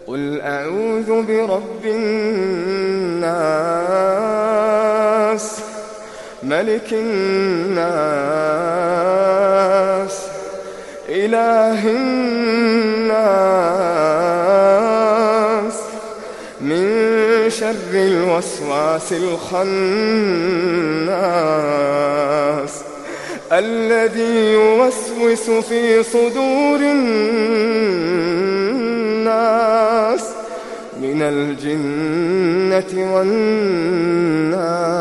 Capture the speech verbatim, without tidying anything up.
قل أعوذ برب الناس ملك الناس إله الناس من شر الوسواس الخناس الذي يوسوس في صدور الناس من الجنة والناس.